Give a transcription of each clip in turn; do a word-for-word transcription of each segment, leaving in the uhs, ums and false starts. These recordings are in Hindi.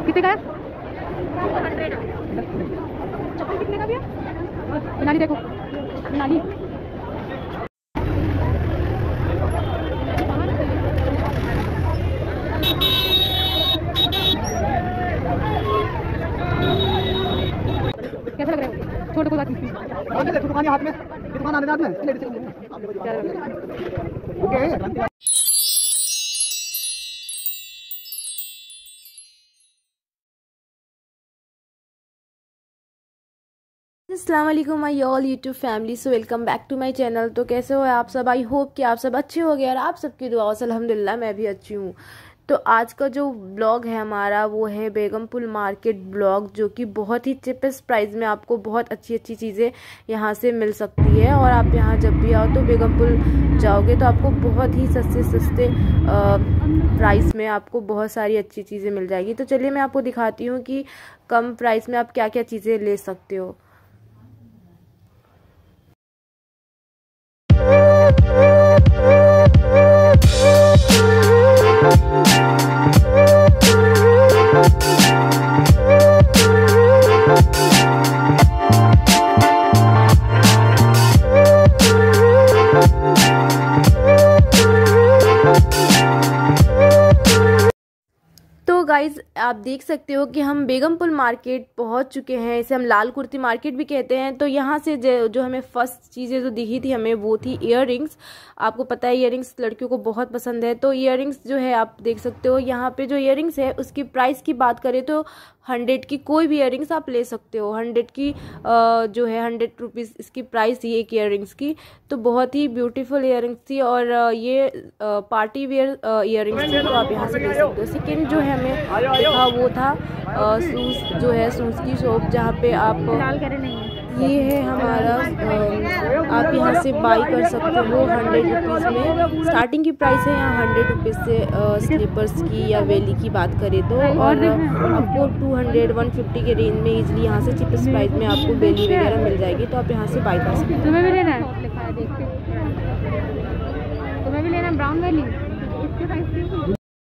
कितने का है? चप्पल कितने का भैया? नाली देखो, नाली कैसा लग रहा है? छोटे को बात नहीं दुकान हाथ में दुकान आने में ओके। अस्सलाम वालेकुम my all YouTube family, so welcome back to my channel. तो कैसे हो आप सब? आई होप कि आप सब अच्छे हो गए और आप सबकी दुआ से अल्हम्दुलिल्लाह मैं भी अच्छी हूँ। तो आज का जो ब्लॉग है हमारा वो है बेगमपुर मार्केट ब्लॉग, जो कि बहुत ही चिपेस्ट प्राइस में आपको बहुत अच्छी अच्छी चीज़ें यहाँ से मिल सकती है। और आप यहाँ जब भी आओ तो बेगमपुर जाओगे तो आपको बहुत ही सस्ते सस्ते प्राइस में आपको बहुत सारी अच्छी चीज़ें मिल जाएगी। तो चलिए मैं आपको दिखाती हूँ कि कम प्राइस में आप क्या क्या चीज़ें ले सकते हो। तो गाइज़ आप देख सकते हो कि हम बेगमपुर मार्केट पहुंच चुके हैं। इसे हम लाल कुर्ती मार्केट भी कहते हैं। तो यहाँ से जो, जो हमें फर्स्ट चीज़ें जो दिखी थी हमें वो थी इयररिंग्स। आपको पता है इयररिंग्स लड़कियों को बहुत पसंद है। तो इयररिंग्स जो है आप देख सकते हो यहाँ पे जो इयररिंग्स है उसकी प्राइस की बात करें तो हंड्रेड की कोई भी इयररिंग्स आप ले सकते हो। हंड्रेड की आ, जो है हंड्रेड रुपीज़ इसकी प्राइस थी एक इयररिंग्स की। तो बहुत ही ब्यूटीफुल इयररिंग्स थी और आ, ये आ, पार्टी वेयर इयररिंग्स थी। तो आप यहाँ से ले सकते हो। सेकेंड जो है हमें देखा वो था शूज़, जो है शूज़ की शॉप, जहाँ पे आप ये है हमारा आ, आप यहाँ से बाई कर सकते हो हंड्रेड रुपीज़ में। स्टार्टिंग की प्राइस है यहाँ हंड्रेड रुपीज़ से स्लीपर्स की या वेली की बात करें तो। और आपको टू हंड्रेड वन फिफ्टी के रेंज में इजीली यहाँ से चीपेस्ट प्राइस में आपको वेली वगैरह मिल जाएगी। तो आप यहाँ से बाई कर सकते हो। तुम्हें भी लेना है? तुम्हें भी लेना ब्राउन वेली किसके प्राइस की?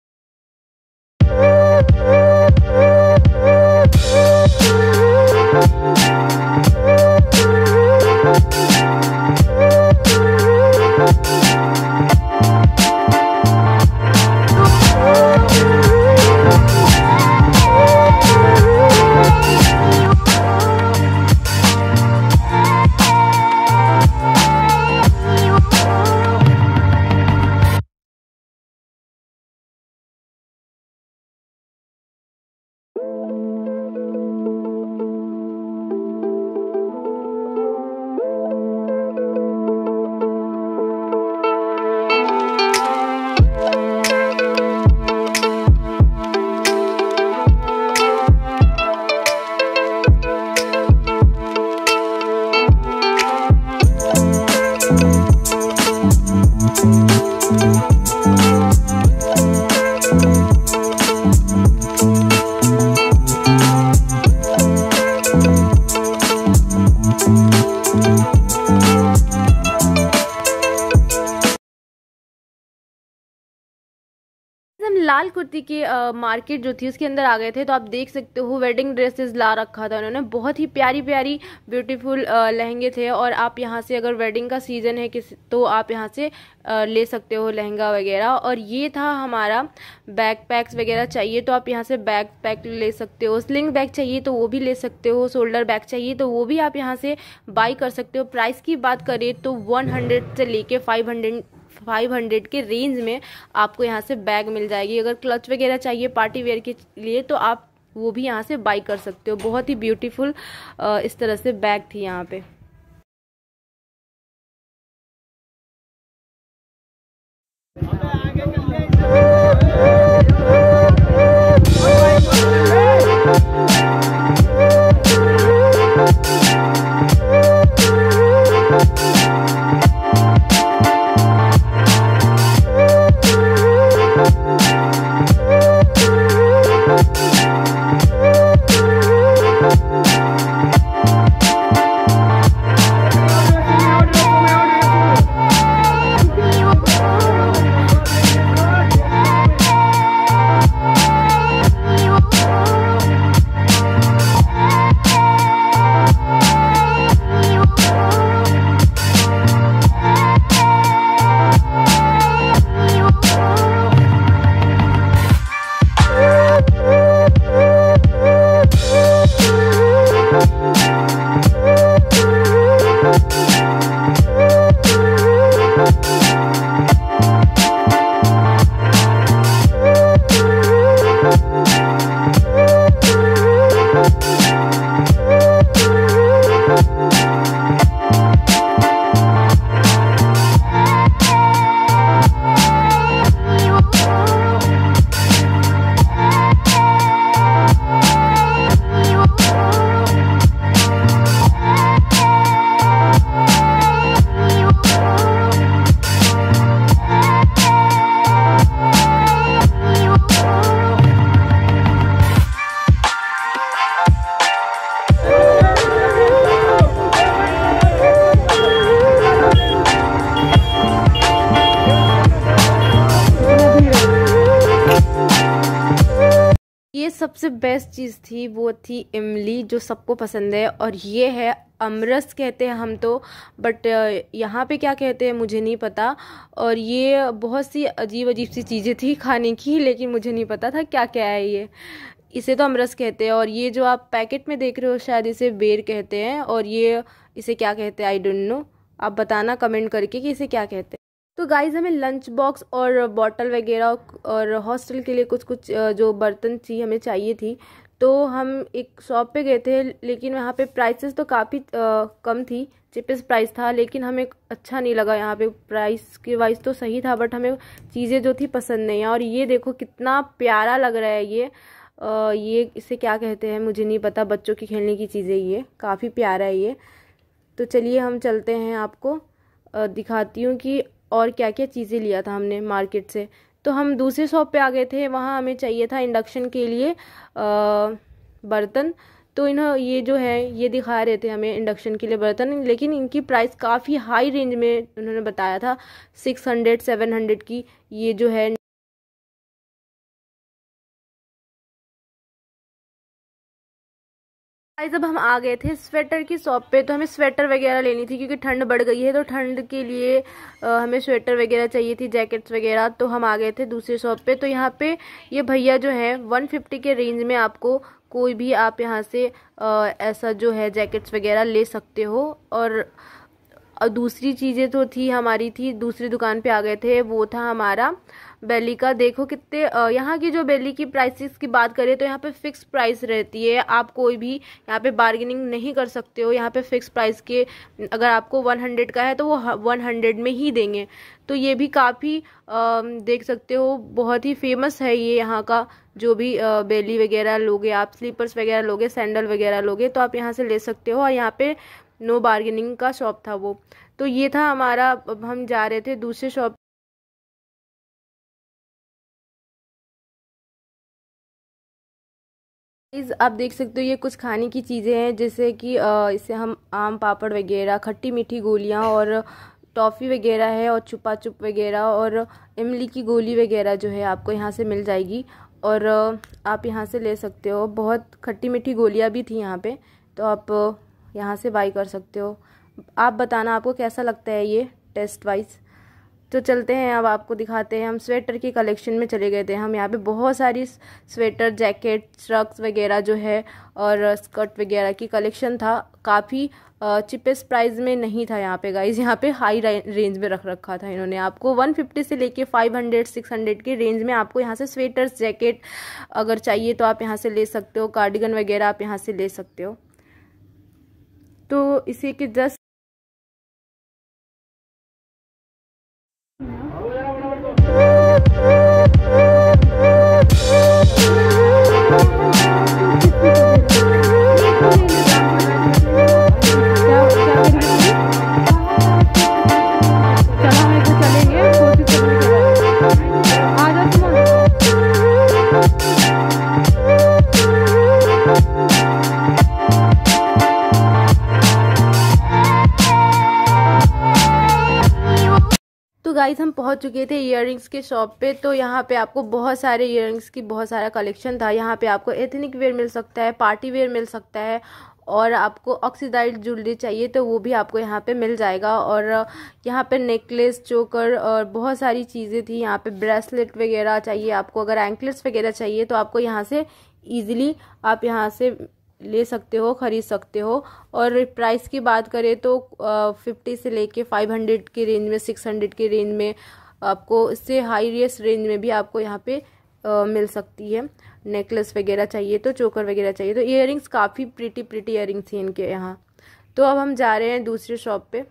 हम लाल कुर्ती की मार्केट जो थी उसके अंदर आ गए थे। तो आप देख सकते हो वेडिंग ड्रेसेस ला रखा था उन्होंने। बहुत ही प्यारी प्यारी ब्यूटीफुल लहंगे थे। और आप यहाँ से अगर वेडिंग का सीज़न है किस तो आप यहाँ से आ, ले सकते हो लहंगा वगैरह। और ये था हमारा बैग पैक्स वगैरह चाहिए तो आप यहाँ से बैग पैक ले सकते हो। स्लिंग बैग चाहिए तो वो भी ले सकते हो। शोल्डर बैग चाहिए तो वो भी आप यहाँ से बाई कर सकते हो। प्राइस की बात करें तो वन हंड्रेड से लेके फाइव हंड्रेड फाइव हंड्रेड के रेंज में आपको यहाँ से बैग मिल जाएगी। अगर क्लच वगैरह चाहिए पार्टी वेयर के लिए तो आप वो भी यहाँ से बाई कर सकते हो। बहुत ही ब्यूटीफुल इस तरह से बैग थी यहाँ पे। ये सबसे बेस्ट चीज़ थी, वो थी इमली जो सबको पसंद है, और ये है अमरस कहते हैं हम तो, बट यहाँ पे क्या कहते हैं मुझे नहीं पता। और ये बहुत सी अजीब अजीब सी चीज़ें थी खाने की, लेकिन मुझे नहीं पता था क्या क्या है ये। इसे तो अमरस कहते हैं, और ये जो आप पैकेट में देख रहे हो शायद इसे बेर कहते हैं, और ये इसे क्या कहते हैं आई डोंट नो, आप बताना कमेंट करके कि इसे क्या कहते हैं। तो गाइज़ हमें लंच बॉक्स और बॉटल वगैरह और हॉस्टल के लिए कुछ कुछ जो बर्तन थी हमें चाहिए थी, तो हम एक शॉप पे गए थे, लेकिन वहाँ पे प्राइसेस तो काफ़ी कम थी, चीपेस्ट प्राइस था, लेकिन हमें अच्छा नहीं लगा यहाँ पे। प्राइस के वाइज तो सही था, बट हमें चीज़ें जो थी पसंद नहीं है। और ये देखो कितना प्यारा लग रहा है ये आ, ये इसे क्या कहते हैं मुझे नहीं पता, बच्चों की खेलने की चीज़ें, ये काफ़ी प्यारा है ये। तो चलिए हम चलते हैं, आपको आ, दिखाती हूँ कि और क्या क्या चीज़ें लिया था हमने मार्केट से। तो हम दूसरे शॉप पे आ गए थे, वहाँ हमें चाहिए था इंडक्शन के लिए बर्तन। तो इन्हों ये जो है ये दिखा रहे थे हमें इंडक्शन के लिए बर्तन, लेकिन इनकी प्राइस काफ़ी हाई रेंज में उन्होंने बताया था, सिक्स हंड्रेड सेवन हंड्रेड की ये जो है। जब हम आ गए थे स्वेटर की शॉप पे, तो हमें स्वेटर वगैरह लेनी थी क्योंकि ठंड बढ़ गई है, तो ठंड के लिए आ, हमें स्वेटर वगैरह चाहिए थी, जैकेट्स वगैरह। तो हम आ गए थे दूसरे शॉप पे। तो यहाँ पे ये भैया जो है वन फिफ्टी के रेंज में आपको कोई भी आप यहाँ से आ, ऐसा जो है जैकेट्स वगैरह ले सकते हो। और और दूसरी चीज़ें तो थी हमारी थी दूसरी दुकान पे आ गए थे, वो था हमारा बेली का। देखो कितने यहाँ की जो बेली की प्राइसेस की बात करें तो यहाँ पे फिक्स प्राइस रहती है, आप कोई भी यहाँ पे बार्गेनिंग नहीं कर सकते हो। यहाँ पे फिक्स प्राइस के अगर आपको वन हंड्रेड का है तो वो वन हंड्रेड में ही देंगे। तो ये भी काफ़ी देख सकते हो, बहुत ही फेमस है ये यहाँ का। जो भी बेली वगैरह लोगे आप, स्लीपर्स वगैरह लोगे, सैंडल वगैरह लोगे, तो आप यहाँ से ले सकते हो। और यहाँ पे नो बार्गेनिंग का शॉप था वो। तो ये था हमारा, अब हम जा रहे थे दूसरे शॉप। आप देख सकते हो ये कुछ खाने की चीज़ें हैं, जैसे कि इसे हम आम पापड़ वगैरह, खट्टी मीठी गोलियां और टॉफ़ी वगैरह है, और छुपा छुप वगैरह और इमली की गोली वगैरह जो है आपको यहाँ से मिल जाएगी, और आप यहाँ से ले सकते हो। बहुत खट्टी मीठी गोलियां भी थी यहाँ पे, तो आप यहाँ से बाई कर सकते हो। आप बताना आपको कैसा लगता है ये टेस्ट वाइज। तो चलते हैं, अब आपको दिखाते हैं। हम स्वेटर की कलेक्शन में चले गए थे। हम यहाँ पे बहुत सारी स्वेटर, जैकेट, श्रग्स वगैरह जो है और स्कर्ट वगैरह की कलेक्शन था। काफ़ी चिपेस्ट प्राइस में नहीं था यहाँ पे गाइज, यहाँ पे हाई रेंज में रख रखा था इन्होंने। आपको वन फिफ्टी से लेके फाइव हंड्रेड सिक्स हंड्रेड के रेंज में आपको यहाँ से स्वेटर्स, जैकेट अगर चाहिए तो आप यहाँ से ले सकते हो। कार्डिगन वगैरह आप यहाँ से ले सकते हो। तो इसी के जस्ट तो गाइस हम पहुंच चुके थे इयररिंग्स के शॉप पे। तो यहाँ पे आपको बहुत सारे इयररिंग्स की बहुत सारा कलेक्शन था। यहाँ पे आपको एथनिक वेयर मिल सकता है, पार्टी वेयर मिल सकता है, और आपको ऑक्सीडाइज्ड ज्वेलरी चाहिए तो वो भी आपको यहाँ पे मिल जाएगा। और यहाँ पे नेकलेस, चोकर और बहुत सारी चीज़ें थी। यहाँ पे ब्रेसलेट वगैरह चाहिए आपको, अगर एंकलेट्स वगैरह चाहिए तो आपको यहाँ से ईजिली आप यहाँ से ले सकते हो, ख़रीद सकते हो। और प्राइस की बात करें तो फिफ्टी से लेके फाइव हंड्रेड के रेंज में, सिक्स हंड्रेड के रेंज में, आपको इससे हाईएस्ट रेंज में भी आपको यहाँ पे आ, मिल सकती है। नेकलेस वगैरह चाहिए तो, चोकर वगैरह चाहिए तो। इयररिंग्स काफ़ी प्रीटी प्रीटी इयररिंग्स थी इनके यहाँ। तो अब हम जा रहे हैं दूसरे शॉप पे।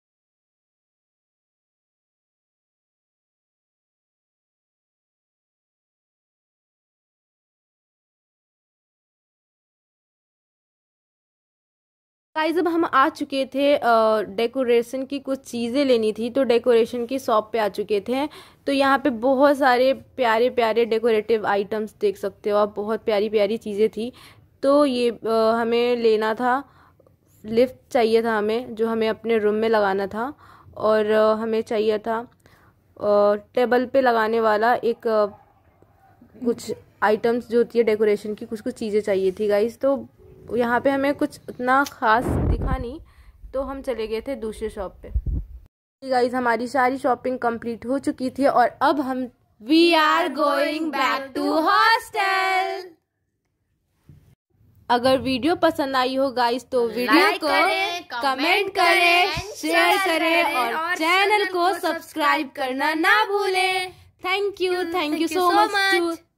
गाइस अब हम आ चुके थे, डेकोरेशन की कुछ चीज़ें लेनी थी, तो डेकोरेशन की शॉप पे आ चुके थे। तो यहाँ पे बहुत सारे प्यारे प्यारे डेकोरेटिव आइटम्स देख सकते हो आप, बहुत प्यारी प्यारी चीज़ें थी। तो ये आ, हमें लेना था, लिफ्ट चाहिए था हमें, जो हमें अपने रूम में लगाना था। और आ, हमें चाहिए था आ, टेबल पे लगाने वाला एक आ, कुछ आइटम्स जो होती है डेकोरेशन की, कुछ कुछ चीज़ें चाहिए थी गाइस। तो यहाँ पे हमें कुछ उतना खास दिखा नहीं, तो हम चले गए थे दूसरे शॉप पे। गाइस हमारी सारी शॉपिंग कंप्लीट हो चुकी थी और अब हम we are going back to hostel. अगर वीडियो पसंद आई हो गाइस तो वीडियो को कमेंट करें, शेयर करें और चैनल को सब्सक्राइब करना ना भूलें। Thank you, thank you so much.